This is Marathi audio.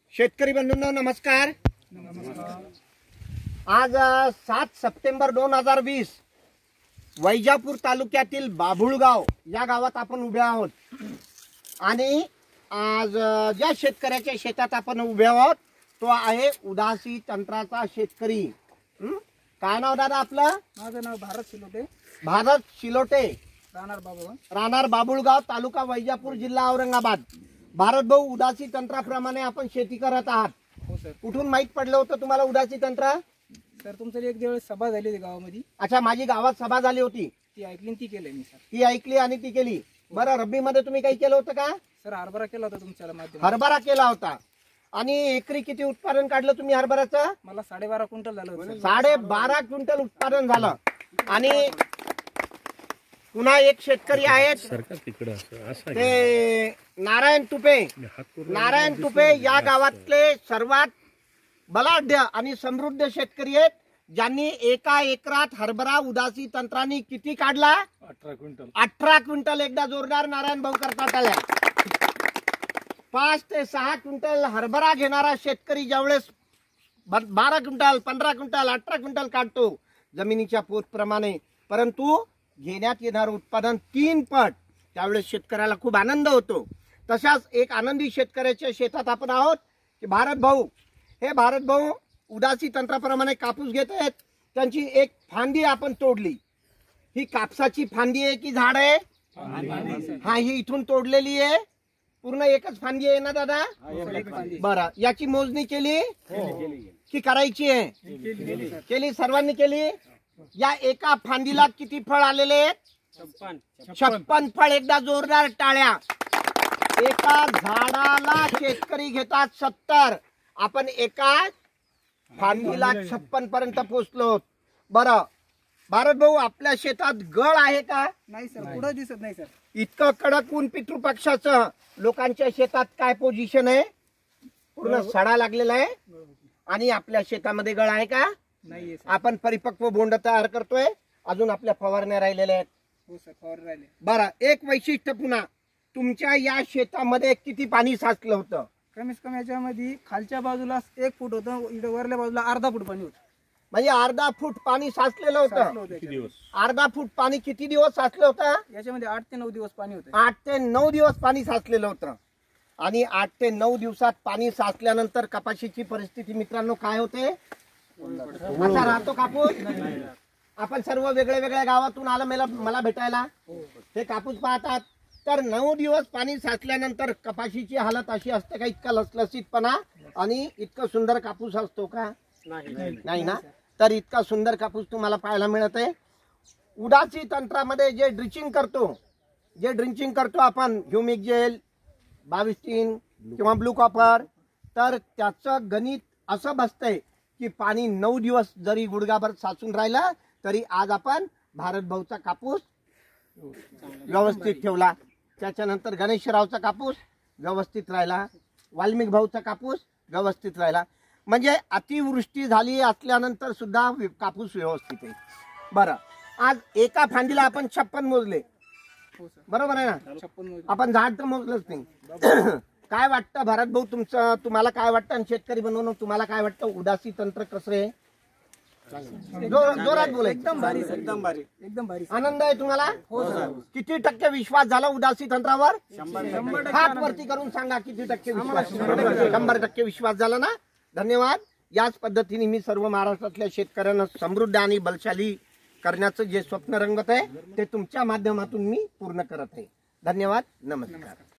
शेतकरी बंधूंनो नमस्कार। आज 7 सप्टेंबर 2020 वैजापूर तालुक्यातील बाभुळगाव या गावात आपण उभे आहोत आणि आज ज्या शेतकऱ्याच्या शेतात आपण उभे आहोत तो आहे उदासी तंत्राचा शेतकरी। काय नाव दादा आपलं? माझं नाव भारत शिलोटे। भारत शिलोटे, राहणार बाभुळगाव, तालुका वैजापूर, जिल्हा औरंगाबाद। भारत भाऊ, उदासी तंत्राप्रमाणे आपण शेती करत आहात। हो सर। कुठून माहित पडलं होतं तुम्हाला उदासी तंत्र? सर तुमचं एक दिवस सभा झाली होती गावामध्ये। अच्छा, माझी गावात सभा झाली होती, ती ऐकली ती केलंय मी सर। ती ऐकली आणि ती केली। बरं, रब्बी मध्ये तुम्ही काही केलं होतं का? सर हरभरा केला होता तुमच्या माध्यमातून। हरभरा केला होता आणि एकरी किती उत्पादन काढलं तुम्ही हरभऱ्याचं? मला 12.5 क्विंटल झालं होतं। 12.5 क्विंटल उत्पादन झालं। आणि पुन्हा एक शेतकरी आहेत ते नारायण तुपे। नारायण तुपे या गावातले सर्वात बलाढ्य आणि समृद्ध शेतकरी आहेत, ज्यांनी एका एकरात हरभरा उदासी तंत्राने किती काढला? 18 क्विंटल। 18 क्विंटल। एकदा जोरदार नारायण भाऊ करतात आल्या। 5 ते 6 क्विंटल हरभरा घेणारा शेतकरी ज्यावेळेस 12 क्विंटल, 15 क्विंटल, 18 क्विंटल काढतो जमिनीच्या पोत प्रमाणे, परंतु घेण्यात येणारं उत्पादन 3 पट, त्यावेळेस शेतकऱ्याला खूप आनंद होतो। तशाच एक आनंदी शेतकऱ्याच्या शेतात आपण आहोत की भारत भाऊ। हे भारत भाऊ उदासी तंत्राप्रमाणे कापूस घेत आहेत। त्यांची एक फांदी आपण तोडली। ही कापसाची फांदी आहे की झाड आहे? हा, ही इथून तोडलेली आहे। पूर्ण एकच फांदी आहे ना दादा? बरं, याची मोजणी केली की करायची आहे? केली, सर्वांनी केली। या एका फांदीला किती फळ आलेले आहेत? 56 फळ। एकदा जोरदार टाळ्या। एका झाडाला शेतकरी घेतात 70, आपण एका फांदीला 56 पर्यंत पोहोचलो। बरं भारत भाऊ, आपल्या शेतात गळ आहे का? नाही सर, पुढे दिसत नाही सर। इतकं कडक ऊन पितृपक्षाचं, लोकांच्या शेतात काय पोझिशन आहे? पूर्ण सडा लागलेला आहे। आणि आपल्या शेतामध्ये गळ आहे का? नाहीये सर। आपण परिपक्व बोंड तयार करतोय, अजून आपल्या फवारण्या राहिलेल्या आहेत। हो सर, फवार राहिले। बरं, एक वैशिष्ट्य पुन्हा, तुमच्या या शेतामध्ये किती पाणी साचलं होतं? कमीत कमी याच्यामध्ये खालच्या बाजूला 1 फूट होतं, इकडे वरल्या बाजूला अर्धा फूट पाणी होतं। म्हणजे अर्धा फूट पाणी साचलेलं होतं। अर्धा फूट पाणी किती दिवस साचलं होतं? याच्यामध्ये 8 ते 9 दिवस पाणी होतं। 8 ते 9 दिवस पाणी साचलेलं होतं। आणि 8 ते 9 दिवसात पाणी साचल्यानंतर कपाशीची परिस्थिती मित्रांनो काय होते? असा राहतो कापूस? आपण सर्व वेगळ्या वेगळ्या गावातून आलं मला भेटायला, हे कापूस पाहतात, तर 9 दिवस पाणी साचल्यानंतर कपाशीची हालत अशी असते का? इतका लसलसीतपणा आणि इतकं सुंदर कापूस असतो का? नाही ना। तर इतका सुंदर कापूस तुम्हाला पाहायला मिळत आहे। उदासी तंत्रामध्ये जे ड्रिचिंग करतो आपण, ह्युमिक जेल 22-3 किंवा ब्लू कॉपर, तर त्याचं गणित असं बसतंय की पाणी 9 दिवस जरी गुडघाभर साचून राहिलं तरी आज आपण भारत भाऊचा कापूस व्यवस्थित ठेवला, त्याच्यानंतर गणेशरावचा कापूस व्यवस्थित राहिला, वाल्मिक भाऊचा कापूस व्यवस्थित राहिला। म्हणजे अतिवृष्टी झाली असल्यानंतर सुद्धा कापूस व्यवस्थित आहे। बरं, आज एका फांदीला आपण 56 मोजले, बरोबर आहे ना? 56 आपण झाड तर मोजलंच नाही। काय वाटतं भारत भाऊ, तुम्हाला काय वाटतं? आणि शेतकरी बनवून तुम्हाला काय वाटतं? उदासी तंत्र कसं आहे? जोरात बोला। एकदम भारी सर, एकदम भारी, एकदम भारी। आनंद आहे तुम्हाला? हो सर। किती टक्के विश्वास झाला उदासी तंत्रावर? 100% हात वरती करून सांगा किती टक्के विश्वास? 100% विश्वास झाला ना? धन्यवाद। याच पद्धतीने मी सर्व महाराष्ट्रातल्या शेतकऱ्यांना समृद्ध आणि बलशाली करण्याचं जे स्वप्न रंगत आहे ते तुमच्या माध्यमातून मी पूर्ण करत आहे। धन्यवाद, नमस्कार।